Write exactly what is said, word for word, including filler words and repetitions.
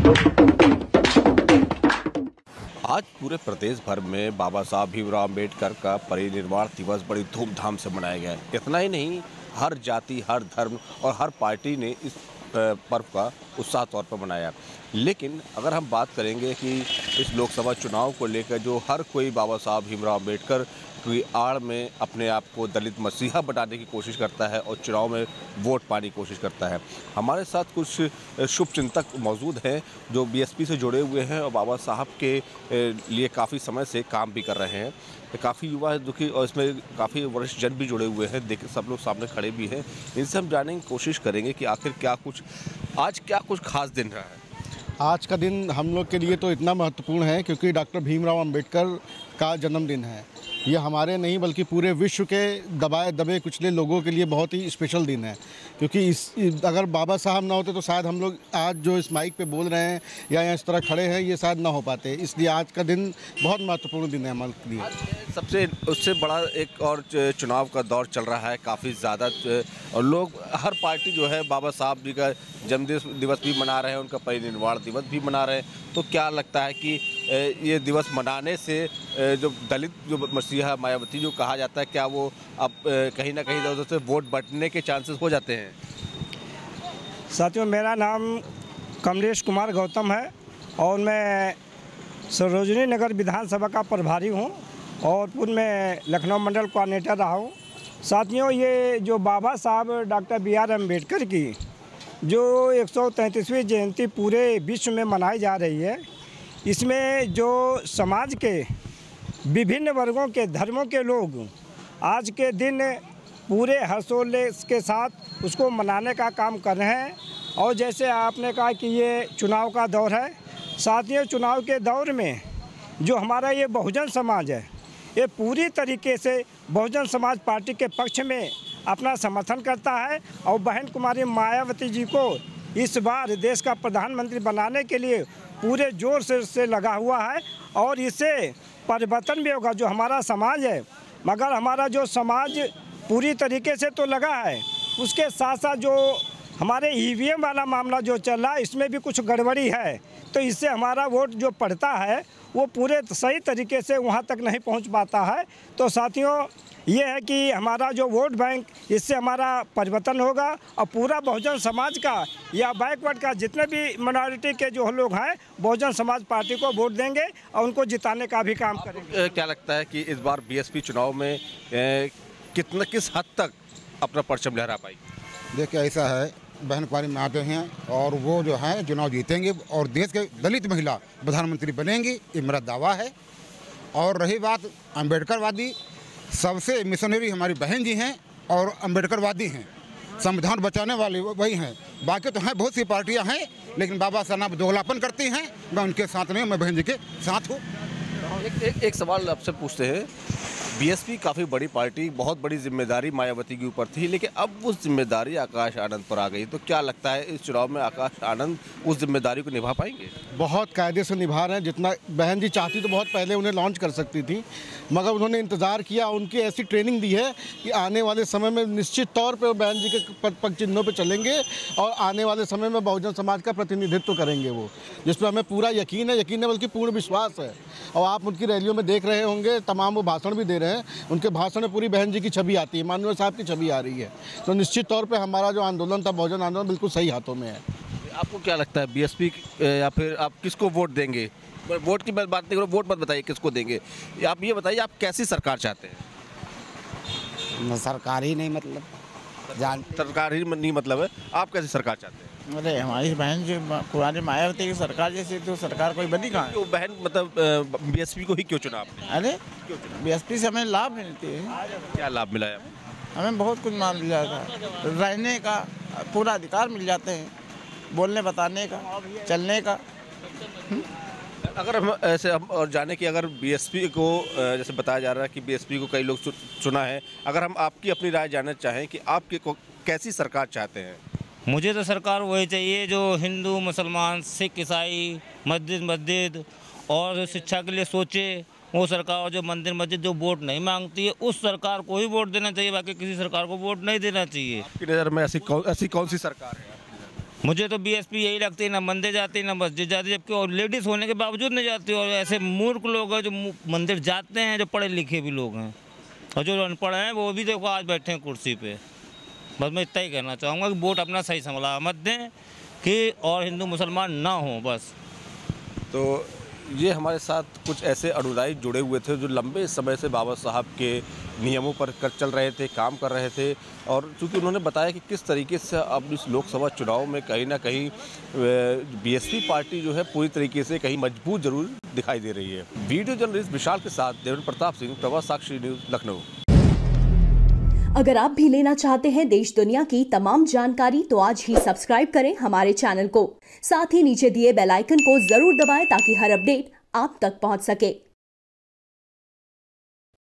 आज पूरे प्रदेश भर में बाबा साहब भीमराव अम्बेडकर का परिनिर्वाण दिवस बड़ी धूमधाम से मनाया गया है। इतना ही नहीं, हर जाति, हर धर्म और हर पार्टी ने इस पर्व का उत्साह तौर पर मनाया। लेकिन अगर हम बात करेंगे कि इस लोकसभा चुनाव को लेकर जो हर कोई बाबा साहब भीमराव अम्बेडकर की आड़ में अपने आप को दलित मसीहा बनाने की कोशिश करता है और चुनाव में वोट पाने की कोशिश करता है। हमारे साथ कुछ शुभचिंतक मौजूद हैं जो बीएसपी से जुड़े हुए हैं और बाबा साहब के लिए काफ़ी समय से काम भी कर रहे हैं। काफ़ी युवा दुखी और इसमें काफ़ी वरिष्ठ जन भी जुड़े हुए हैं, देख सब लोग सामने खड़े भी हैं। इनसे हम जानने की कोशिश करेंगे कि आखिर क्या कुछ आज क्या कुछ खास दिन रहा है। आज का दिन हम लोग के लिए तो इतना महत्वपूर्ण है क्योंकि डॉक्टर भीमराव अंबेडकर का जन्मदिन है। ये हमारे नहीं बल्कि पूरे विश्व के दबाए दबे कुचले लोगों के लिए बहुत ही स्पेशल दिन है, क्योंकि इस अगर बाबा साहब ना होते तो शायद हम लोग आज जो इस माइक पे बोल रहे हैं या इस तरह खड़े हैं ये शायद ना हो पाते। इसलिए आज का दिन बहुत महत्वपूर्ण दिन है हमारे लिए। सबसे उससे बड़ा एक और चुनाव का दौर चल रहा है काफ़ी ज़्यादा, और लोग हर पार्टी जो है बाबा साहब जी का जन्मदिन दिवस भी मना रहे हैं, उनका परिनिर्वाण दिवस भी मना रहे हैं। तो क्या लगता है कि ये दिवस मनाने से जो दलित जो मसीहा मायावती जो कहा जाता है, क्या वो अब कहीं ना कहीं उधर से वोट बंटने के चांसेस हो जाते हैं? साथियों, मेरा नाम कमलेश कुमार गौतम है और मैं सरोजनी नगर विधानसभा का प्रभारी हूं और पूर्व में लखनऊ मंडल कोऑर्डिनेटर रहा हूं। साथियों, ये जो बाबा साहब डॉक्टर बी आर अम्बेडकर की जो एक सौ तैंतीसवीं जयंती पूरे विश्व में मनाई जा रही है, इसमें जो समाज के विभिन्न वर्गों के धर्मों के लोग आज के दिन पूरे हर्षोल्लास के साथ उसको मनाने का काम कर रहे हैं। और जैसे आपने कहा कि ये चुनाव का दौर है, साथियों चुनाव के दौर में जो हमारा ये बहुजन समाज है, ये पूरी तरीके से बहुजन समाज पार्टी के पक्ष में अपना समर्थन करता है और बहन कुमारी मायावती जी को इस बार देश का प्रधानमंत्री बनाने के लिए पूरे जोर से, से लगा हुआ है और इससे परिवर्तन भी होगा जो हमारा समाज है। मगर हमारा जो समाज पूरी तरीके से तो लगा है, उसके साथ साथ जो हमारे ई वी एम वाला मामला जो चल रहा है इसमें भी कुछ गड़बड़ी है, तो इससे हमारा वोट जो पड़ता है वो पूरे सही तरीके से वहाँ तक नहीं पहुँच पाता है। तो साथियों, ये है कि हमारा जो वोट बैंक, इससे हमारा परिवर्तन होगा और पूरा बहुजन समाज का या बैकवर्ड का जितने भी माइनॉरिटी के जो लोग हैं बहुजन समाज पार्टी को वोट देंगे और उनको जिताने का भी काम करेंगे। क्या लगता है कि इस बार बीएसपी चुनाव में ए, कितना किस हद तक अपना परचम लहरा पाई? देखिए, ऐसा है, बहन कुमारी में आते हैं और वो जो है चुनाव जीतेंगे और देश के दलित महिला प्रधानमंत्री बनेंगी, ये मेरा दावा है। और रही बात अम्बेडकरवादी, सबसे मिशनरी हमारी बहन जी हैं और अम्बेडकरवादी हैं, संविधान बचाने वाले वही हैं। बाकी तो हैं, बहुत सी पार्टियां हैं, लेकिन बाबा साहब दोगलापन करती हैं। मैं उनके साथ नहीं, मैं बहन जी के साथ हूँ। एक, एक, एक सवाल आपसे पूछते हैं, बीएसपी काफ़ी बड़ी पार्टी, बहुत बड़ी जिम्मेदारी मायावती के ऊपर थी, लेकिन अब वो जिम्मेदारी आकाश आनंद पर आ गई, तो क्या लगता है इस चुनाव में आकाश आनंद उस जिम्मेदारी को निभा पाएंगे? बहुत कायदे से निभा रहे हैं। जितना बहन जी चाहती तो बहुत पहले उन्हें लॉन्च कर सकती थी, मगर उन्होंने इंतज़ार किया। उनकी ऐसी ट्रेनिंग दी है कि आने वाले समय में निश्चित तौर पर बहन जी के पद पग चिन्हों पर चलेंगे और आने वाले समय में बहुजन समाज का प्रतिनिधित्व करेंगे वो, जिस पर हमें पूरा यकीन है यकीन है बल्कि पूर्ण विश्वास है। और आप उनकी रैलियों में देख रहे होंगे, तमाम वो भाषण भी दे रहे हैं, उनके भाषण में पूरी बहन जी की छवि आती है, माननीय साहब की छवि आ रही है। तो निश्चित तौर पे हमारा जो आंदोलन था, बहुजन आंदोलन, बिल्कुल सही हाथों में है। आपको क्या लगता है बीएसपी या फिर आप किसको वोट देंगे? वोट की बात नहीं करो, वोट मत बताइए किसको देंगे, आप ये बताइए आप कैसी सरकार चाहते हैं? सरकार ही नहीं मतलब जान सरकार ही नहीं मतलब है, आप कैसी सरकार चाहते हैं? अरे हमारी बहन जो कुमारी मायावती की सरकार जैसी तो सरकार कोई बनी कहाँ? क्यों बहन मतलब बीएसपी को ही क्यों चुना आपने? अरे बीएसपी से हमें लाभ मिलती है। क्या लाभ मिला है? हमें बहुत कुछ मिल जाता है, रहने का पूरा अधिकार मिल जाते हैं, बोलने बताने का, चलने का। अगर हम ऐसे हम और जाने कि अगर बीएसपी को जैसे बताया जा रहा है कि बीएसपी को कई लोग चुना है, अगर हम आपकी अपनी राय जानना चाहें कि आप कैसी सरकार चाहते हैं? मुझे तो सरकार वही चाहिए जो हिंदू, मुसलमान, सिख, ईसाई, मस्जिद मस्जिद और शिक्षा के लिए सोचे। वो सरकार जो मंदिर मस्जिद जो वोट नहीं मांगती है, उस सरकार को ही वोट देना चाहिए, बाकी किसी सरकार को वोट नहीं देना चाहिए। आपकी नज़र में ऐसी कौन ऐसी कौन सी सरकार है? मुझे तो बीएसपी यही लगती है, ना मंदिर जाती ना मस्जिद जाती, जबकि और लेडीज़ होने के बावजूद नहीं जाती। और ऐसे मूर्ख लोग हैं जो मंदिर जाते हैं, जो पढ़े लिखे भी लोग हैं, और जो अनपढ़ हैं वो भी देखो आज बैठे हैं कुर्सी पे। बस मैं इतना ही कहना चाहूँगा कि वोट अपना सही संभला मत दें कि और हिंदू मुसलमान ना हों बस। तो ये हमारे साथ कुछ ऐसे अनुयायी जुड़े हुए थे जो लंबे समय से बाबा साहब के नियमों पर कर चल रहे थे, काम कर रहे थे। और चूँकि उन्होंने बताया कि किस तरीके से अब इस लोकसभा चुनाव में कहीं ना कहीं बीएसपी पार्टी जो है पूरी तरीके से कहीं मजबूत जरूर दिखाई दे रही है। वीडियो जर्नलिस्ट विशाल के साथ देवेंद्र प्रताप सिंह, प्रभात साक्षी न्यूज़, लखनऊ। अगर आप भी लेना चाहते हैं देश दुनिया की तमाम जानकारी तो आज ही सब्सक्राइब करें हमारे चैनल को। साथ ही नीचे दिए बेल आइकन को जरूर दबाएं ताकि हर अपडेट आप तक पहुंच सके।